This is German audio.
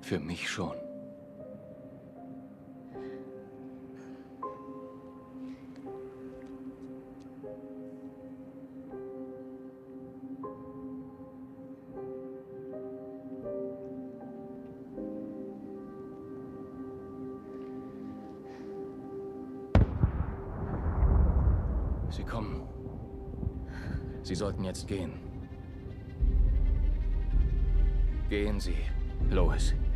Für mich schon. Sie kommen. Sie sollten jetzt gehen. Gehen Sie, Lois.